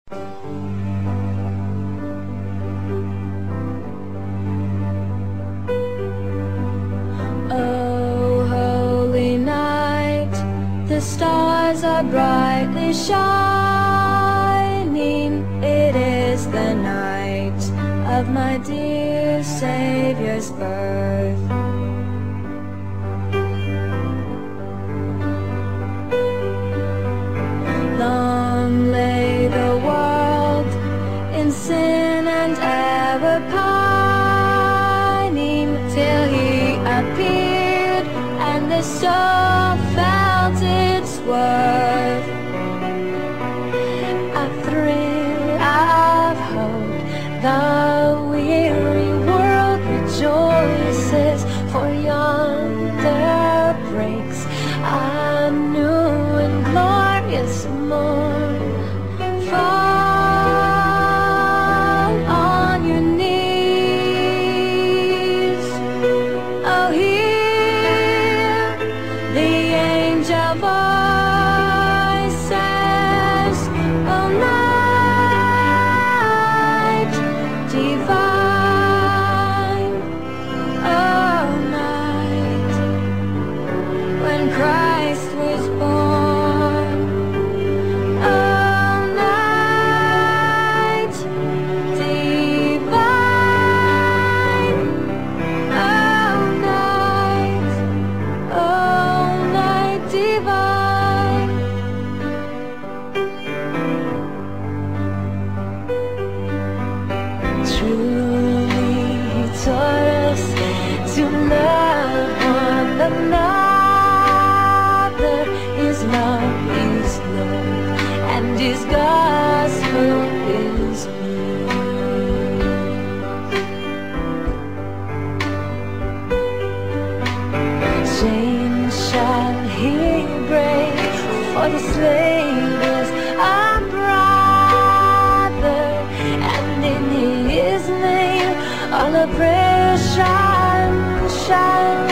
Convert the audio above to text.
Oh, holy night, the stars are brightly shining. It is the night of my dear Savior's birth. Long lay the world in sin and error pining, till He appeared and the soul felt its worth. A thrill of hope, the weary world rejoices, for yonder breaks a new and glorious morn. Fall on your knees, oh, hear the angel voices, oh, night divine, oh, night when Christ was born, oh, night divine, oh, night divine. Truly He taught us to love one another. His love is love, and His gospel is peace. Chains shall He break, for the slave is our brother, and in His name all oppression shall